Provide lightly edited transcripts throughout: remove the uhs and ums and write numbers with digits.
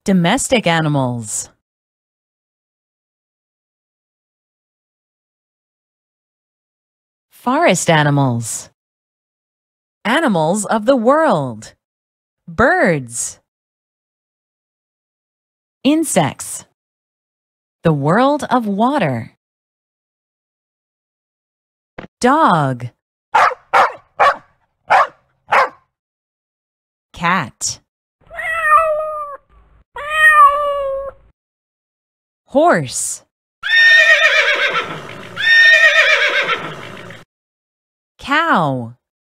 Domestic animals. Forest animals. Animals of the world. Birds. Insects. The world of water. Dog. Cat. Horse. Cow.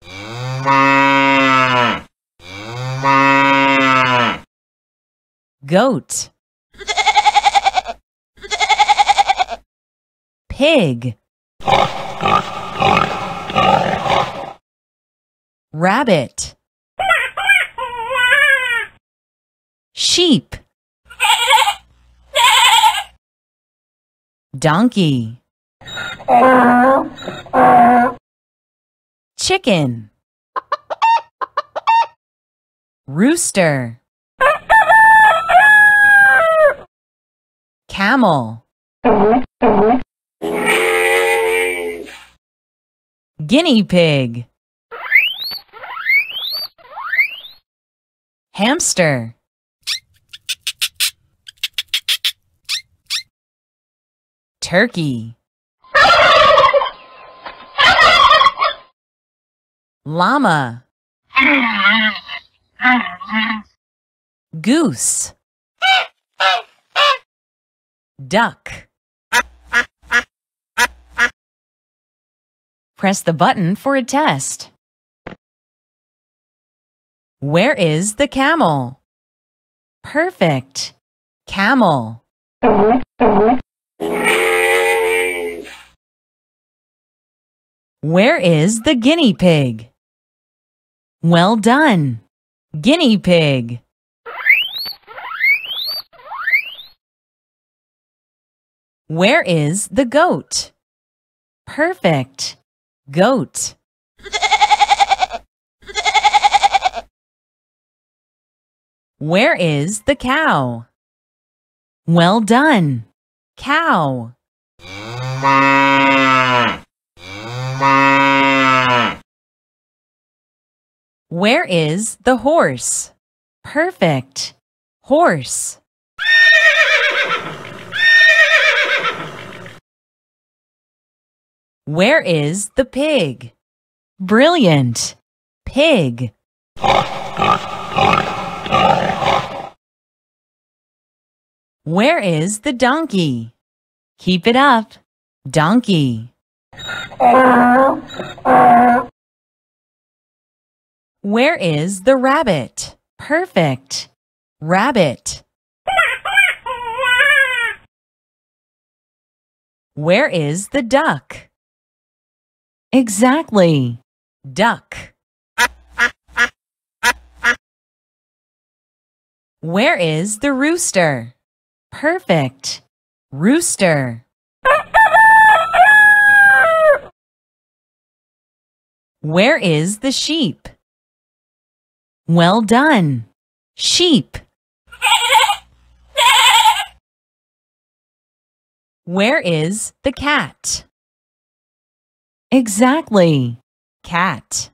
Goat. Pig. Rabbit. Sheep. Donkey. Chicken. Rooster. Camel. Guinea pig. Hamster. Turkey. Llama. Goose. Duck. Press the button for a test. Where is the camel? Perfect. Camel. Where is the guinea pig? Well done. Guinea pig. Where is the goat? Perfect. Goat. Where is the cow? Well done. Cow. Where is the horse? Perfect. Horse. Where is the pig? Brilliant. Pig. Where is the donkey? Keep it up. Donkey. Where is the rabbit? Perfect. Rabbit. Where is the duck? Exactly. Duck. Where is the rooster? Perfect. Rooster. Where is the sheep? Well done. Sheep. Where is the cat? Exactly. Cat.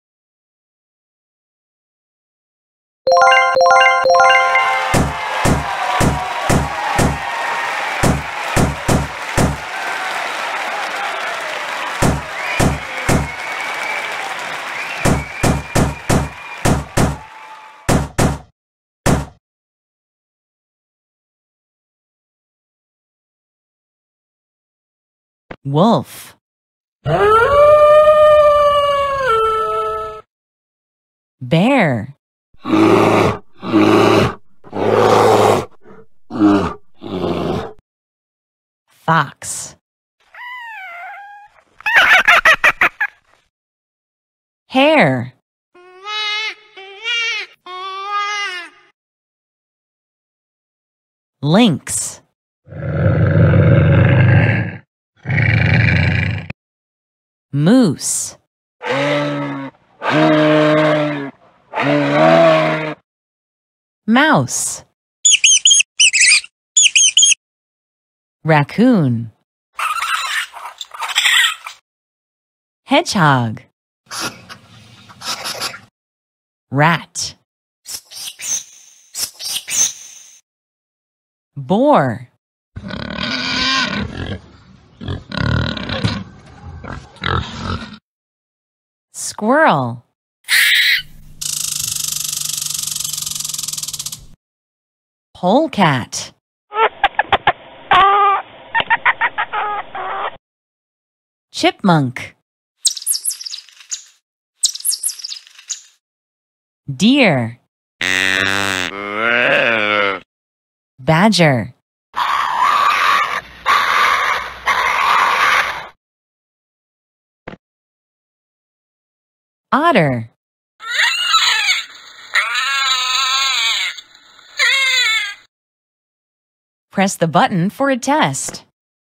Wolf. Bear. Fox. Hare. Lynx. Moose. Mouse. Raccoon. Hedgehog. Rat. Boar. Squirrel. Polecat. Chipmunk. Deer. Badger. Otter. Press the button for a test.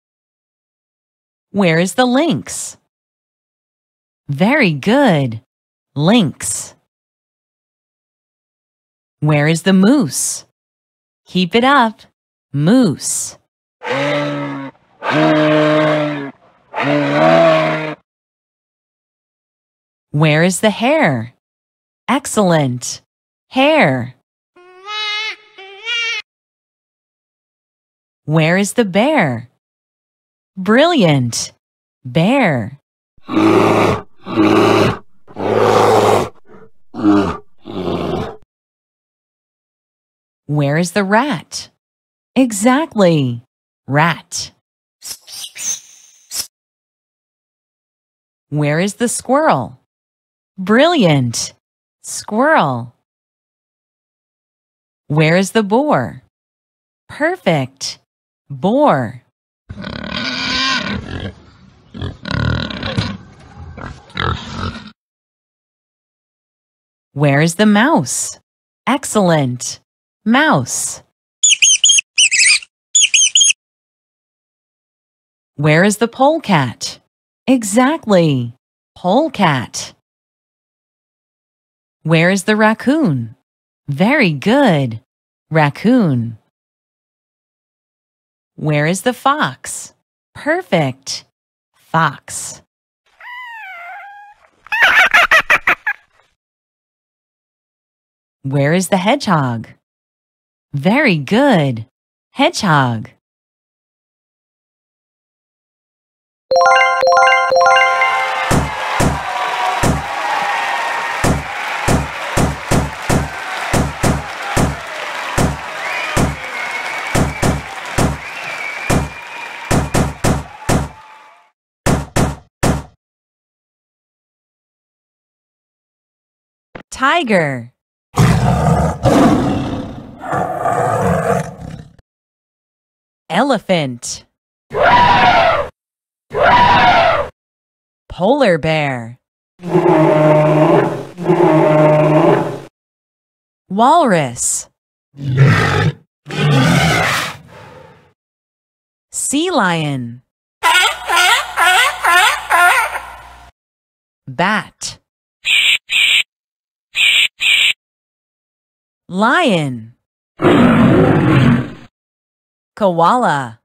Where is the lynx? Very good. Lynx. Where is the moose? Keep it up. Moose. Where is the hare? Excellent. Hare. Where is the bear? Brilliant. Bear. Where is the rat? Exactly. Rat. Where is the squirrel? Brilliant. Squirrel. Where is the boar? Perfect. Boar. Where is the mouse? Excellent. Mouse. Where is the polecat? Exactly. Polecat. Where is the raccoon? Very good. Raccoon. Where is the fox? Perfect. Fox. Where is the hedgehog? Very good. Hedgehog. Tiger. Elephant. Polar bear. Walrus. Sea lion. Bat. Lion. Koala.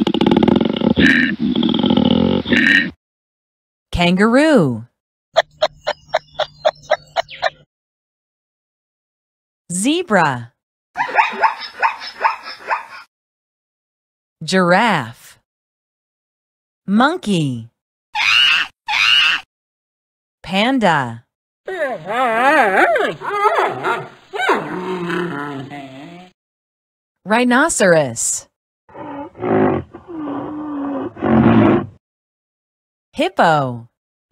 Kangaroo. Zebra. Giraffe. Monkey. Panda. Rhinoceros. Hippo.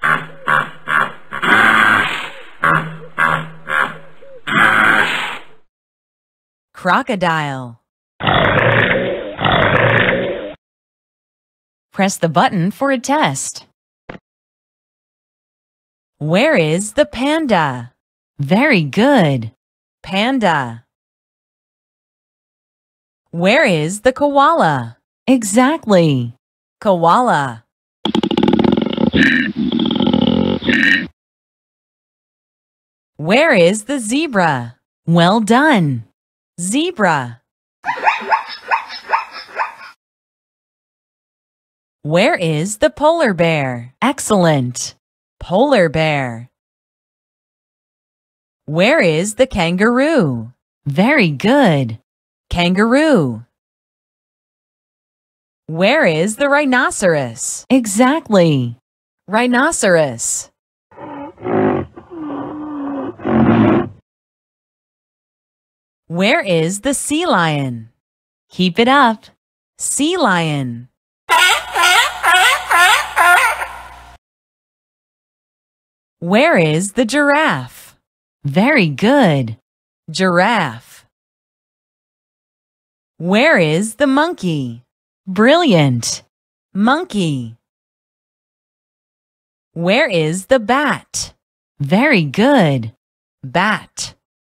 Crocodile. Press the button for a test. Where is the panda? Very good. Panda. Where is the koala? Exactly. Koala. Where is the zebra? Well done. Zebra. Where is the polar bear? Excellent. Polar bear. Where is the kangaroo? Very good. Kangaroo. Where is the rhinoceros? Exactly. Rhinoceros. Where is the sea lion? Keep it up. Sea lion. Where is the giraffe? Very good. Giraffe. Where is the monkey? Brilliant. Monkey. Where is the bat? Very good. Bat.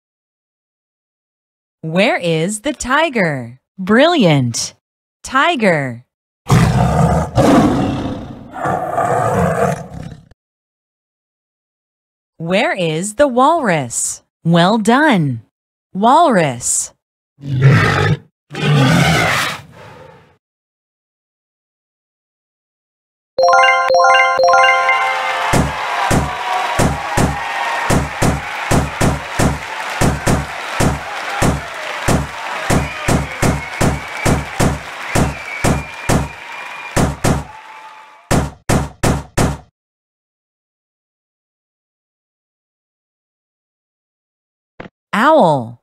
Where is the tiger? Brilliant. Tiger. Where is the walrus? Well done. Walrus. Owl.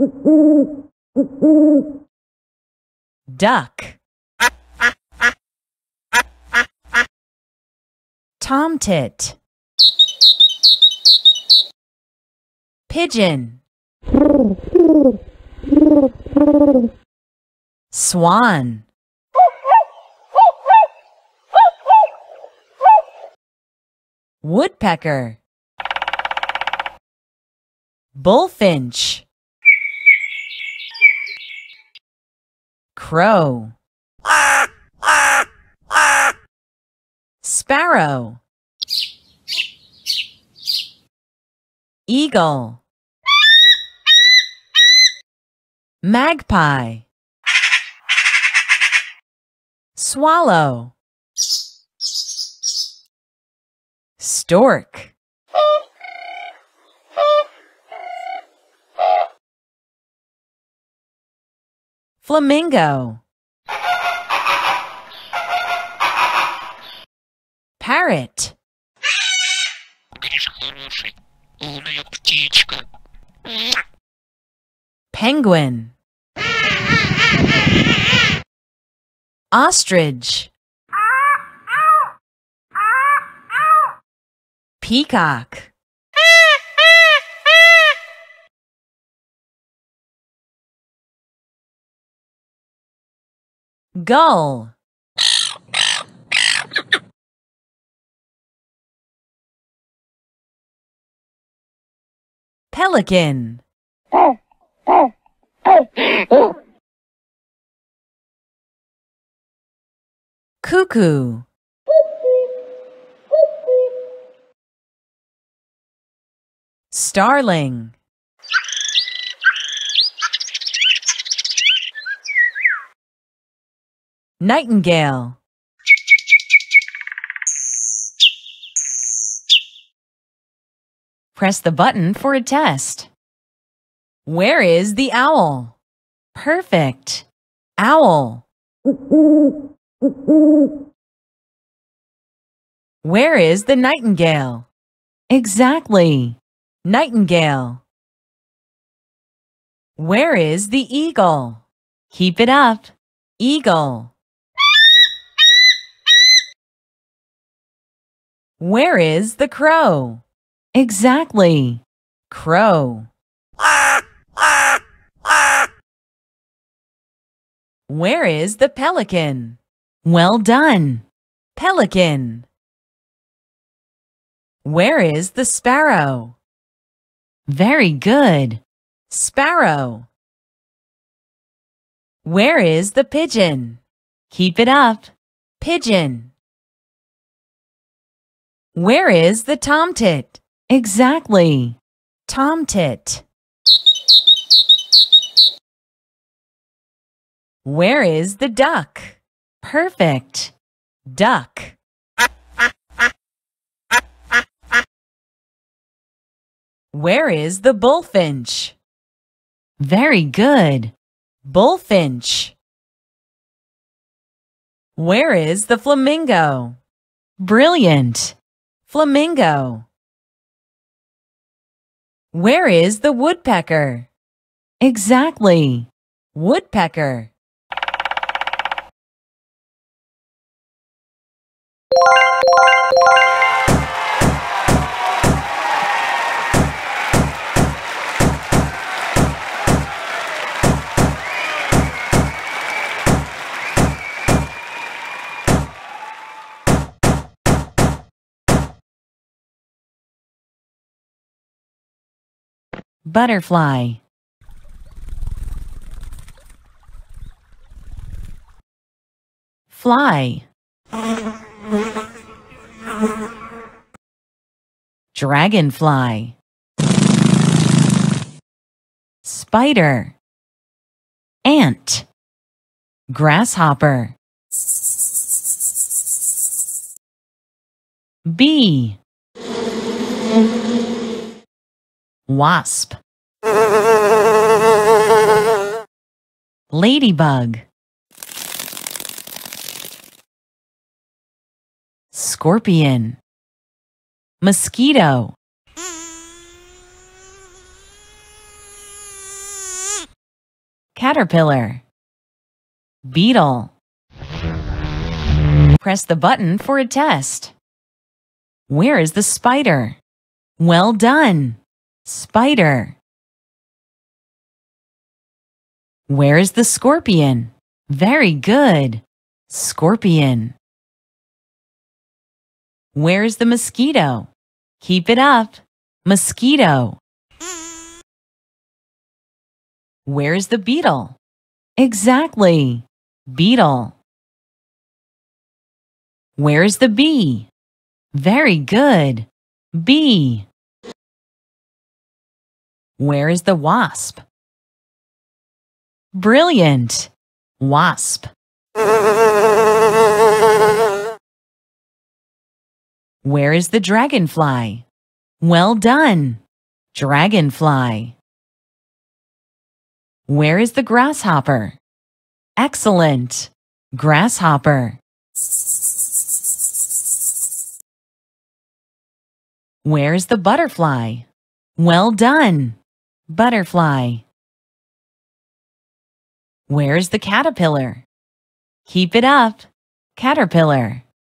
Duck. Tomtit. Pigeon. Swan. Woodpecker. Bullfinch. Crow. Sparrow. Eagle. Magpie. Swallow. Stork. Flamingo. Parrot. Penguin. Ostrich. Peacock. Gull. Pelican. Cuckoo. Starling. Nightingale. Press the button for a test. Where is the owl? Perfect. Owl. Where is the nightingale? Exactly. Nightingale. Where is the eagle? Keep it up. Eagle. Where is the crow? Exactly. Crow. Where is the pelican? Well done. Pelican. Where is the sparrow? Very good. Sparrow. Where is the pigeon? Keep it up. Pigeon. Where is the tomtit? Exactly. Tomtit. Where is the duck? Perfect. duck. Where is the bullfinch? Very good. Bullfinch. Where is the flamingo? Brilliant. Flamingo. Where is the woodpecker? Exactly. Woodpecker. Butterfly. Fly. Dragonfly. Spider. Ant. Grasshopper. Bee. Wasp. Ladybug. Scorpion. Mosquito. Caterpillar. Beetle. Press the button for a test. Where is the spider? Well done. Spider. Where is the scorpion? Very good. Scorpion. Where is the mosquito? Keep it up. Mosquito. Where is the beetle? Exactly. Beetle. Where is the bee? Very good. Bee. Where is the wasp? Brilliant. Wasp. Where is the dragonfly? Well done. Dragonfly. Where is the grasshopper? Excellent. Grasshopper. Where is the butterfly? Well done. Butterfly. Where is the caterpillar? Keep it up. Caterpillar.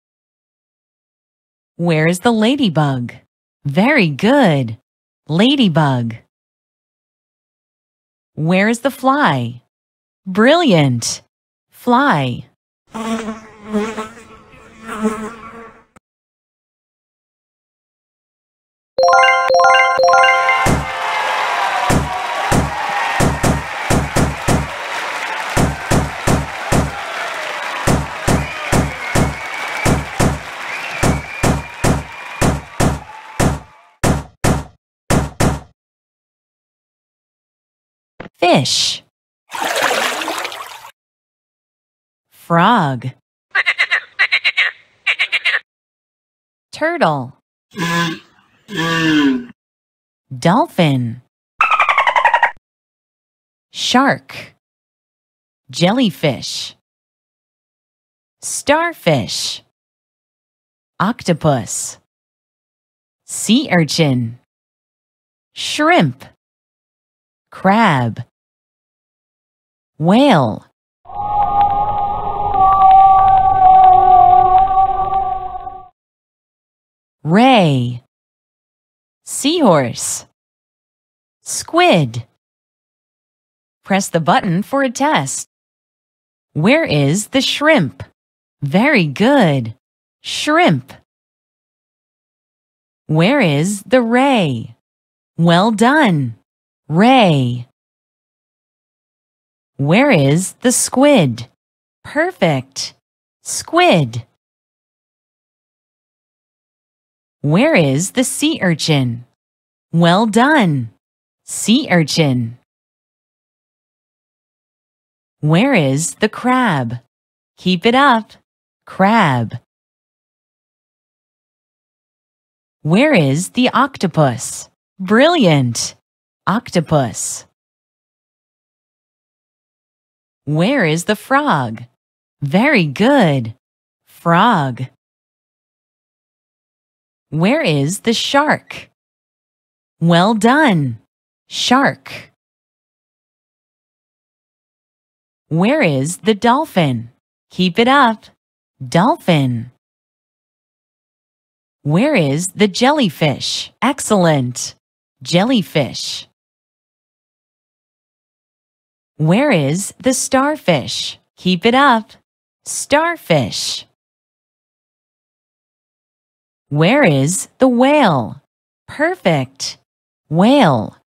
Where is the ladybug? Very good. Ladybug. Where is the fly? Brilliant. Fly. Fish. Frog. Turtle. Dolphin. Shark. Jellyfish. Starfish. Octopus. Sea urchin. Shrimp. Crab. Whale. Ray. Seahorse. Squid. Press the button for a test. Where is the shrimp? Very good. Shrimp. Where is the ray? Well done. Ray. Where is the squid? Perfect. Squid. Where is the sea urchin? Well done. Sea urchin. Where is the crab? Keep it up. Crab. Where is the octopus? Brilliant! Octopus. Where is the frog? Very good. Frog. Where is the shark? Well done. Shark. Where is the dolphin? Keep it up. Dolphin. Where is the jellyfish? Excellent. Jellyfish. Where is the starfish? Keep it up. Starfish. Where is the whale? Perfect. Whale.